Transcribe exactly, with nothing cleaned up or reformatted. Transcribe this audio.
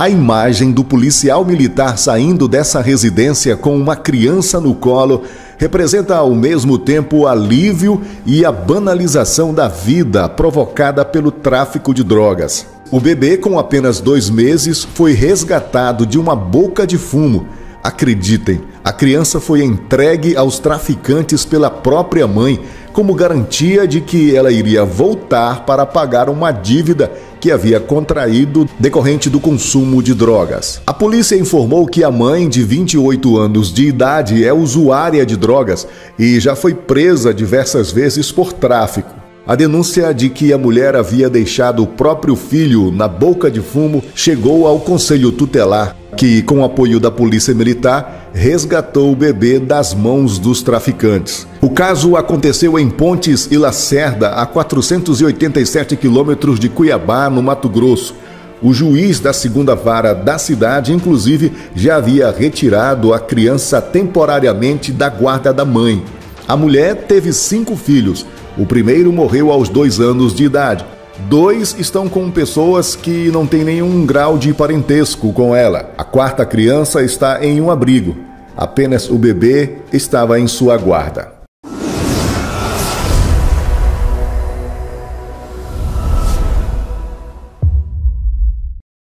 A imagem do policial militar saindo dessa residência com uma criança no colo representa ao mesmo tempo o alívio e a banalização da vida provocada pelo tráfico de drogas. O bebê, com apenas dois meses, foi resgatado de uma boca de fumo. Acreditem, a criança foi entregue aos traficantes pela própria mãe, como garantia de que ela iria voltar para pagar uma dívida que havia contraído decorrente do consumo de drogas. A polícia informou que a mãe, de vinte e oito anos de idade, é usuária de drogas e já foi presa diversas vezes por tráfico. A denúncia de que a mulher havia deixado o próprio filho na boca de fumo chegou ao Conselho Tutelar, que, com o apoio da Polícia Militar, resgatou o bebê das mãos dos traficantes. O caso aconteceu em Pontes e Lacerda, a quatrocentos e oitenta e sete quilômetros de Cuiabá, no Mato Grosso. O juiz da segunda vara da cidade, inclusive, já havia retirado a criança temporariamente da guarda da mãe. A mulher teve cinco filhos. O primeiro morreu aos dois anos de idade. Dois estão com pessoas que não têm nenhum grau de parentesco com ela. A quarta criança está em um abrigo. Apenas o bebê estava em sua guarda.